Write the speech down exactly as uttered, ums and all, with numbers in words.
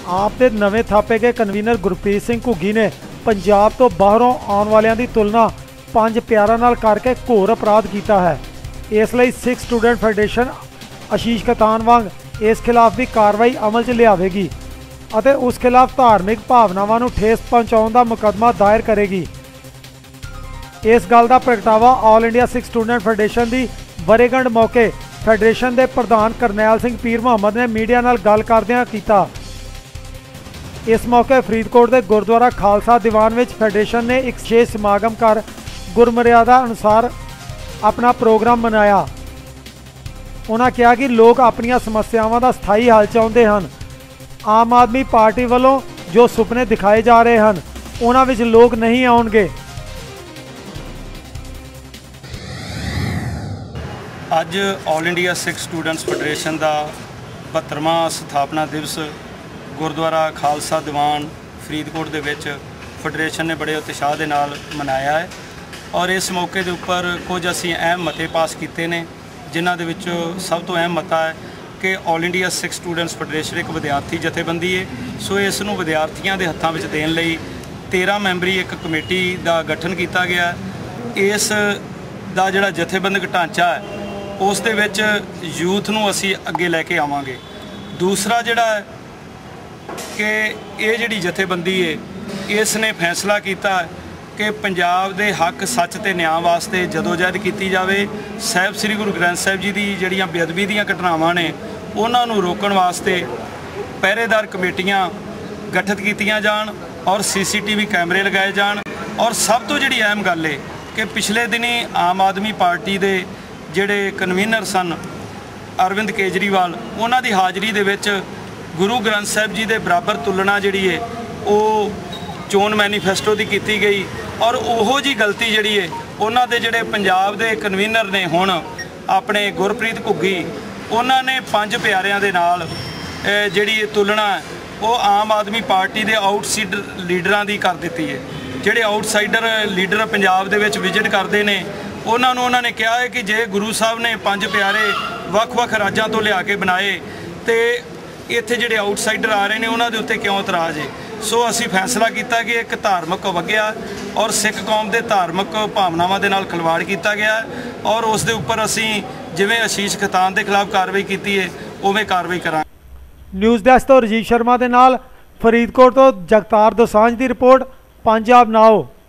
आप दे नਵੇਂ थापे गए कन्वीनर गुरप्रीत सिंह घुग्गी ने पंजाब तो बाहरों आने वालियां दी तुलना पंज प्यारां नाल करके घोर अपराध किया है। इसलिए सिख स्टूडेंट फेडरेशन आशीष खतान वांग इस खिलाफ भी कार्रवाई अमल च लियावेगी और उस खिलाफ धार्मिक भावनावां नूं ठेस पहुंचाउण दा मुकदमा दायर करेगी। इस गल का प्रगटावा all India Sikh student federation की वरेगंढ मौके फेडरेशन के प्रधान करनैल सिंह पीर मुहम्मद ने मीडिया नाल गल करदिआं कीता। इस मौके फरीदकोट के गुरुद्वारा खालसा दीवान विच फेडरेशन ने एक विशेष समागम कर गुरमर्यादा अनुसार अपना प्रोग्राम मनाया। उन्होंने कहा कि लोग अपनी समस्यावां का स्थाई हल चाहते हैं। आम आदमी पार्टी वालों जो सुपने दिखाए जा रहे हैं उन्हां विच लोग नहीं आउणगे। अज all India Sikh students federation का बहत्तरवां स्थापना दिवस गुरुद्वारा खालसा दीवान फरीदकोट के विच फेडरेशन ने बड़े उत्साह के नाल मनाया है और इस मौके के उपर कुछ असी अहम मते पास किए हैं, जिन्हां दे विच सब तो अहम मता है कि all India Sikh students federation एक विद्यार्थी जथेबंदी है। सो इस नूं विद्यार्थियों के हत्थों में देण लई तेरह मैंबरी एक कमेटी का गठन किया गया। इस दा जिहड़ा जथेबंदक ढांचा है उस दे विच यूथ नूं असी अगे लैके आवांगे। दूसरा जिहड़ा है कि ये जिहड़ी जथेबंदी है इसने फैसला किया कि पंजाब दे हक सच ते न्याय वास्ते जदोजहद की जाए। साहिब श्री गुरु ग्रंथ साहिब जी की जिहड़ियां बेअदबी दीयां घटनावां ने उन्हां नूं रोकण वास्ते पहरेदार कमेटियां गठित कीतियां जाण और सी सी टी वी कैमरे लगाए जाण। और सब तो जिहड़ी अहम गल है कि पिछले दिनी आम आदमी पार्टी दे जिहड़े कन्वीनर सन अरविंद केजरीवाल उन्हां दी हाज़री दे विच गुरु ग्रंथ साहिब जी दे बराबर तुलना जिहड़ी है वो चोन मैनीफेस्टो की की गई और उहो जी गलती जिहड़ी है उन्हां दे जिहड़े पंजाब दे कन्वीनर ने हुण अपने गुरप्रीत घुग्गी उन्होंने पंज प्यारियां दे नाल जिहड़ी तुलना वो आम आदमी पार्टी के आउटसाइडर लीडरां दी कर दित्ती है। जिहड़े आउटसाइडर लीडर पंजाब दे विच विजिट करते हैं उन्होंने उन्होंने कहा है कि जे गुरु साहब ने पंज प्यारे वख-वख राज्यों तो लिया के बनाए तो इत्थे जिहड़े आउटसाइडर आ रहे हैं उन्होंने उत्ते क्यों इतराज़ है। सो असी फैसला किया कि एक धार्मिक अवग्या और सिख कौम के धार्मिक भावनावां दे नाल खिलवाड़ किया गया और उस दे उपर असी जिवें आशीष खतान के खिलाफ कार्रवाई की है उवें कार्रवाई करांगे। न्यूज़ डेस्क तो राजीव शर्मा के नाल फरीदकोट तो जगतार दोसांझ की रिपोर्ट, पंजाब नाउ।